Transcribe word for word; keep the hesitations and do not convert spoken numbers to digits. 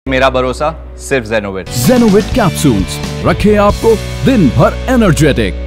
मेरा भरोसा सिर्फ ज़ेनोविट। ज़ेनोविट कैप्सूल्स रखे आपको दिन भर एनर्जेटिक।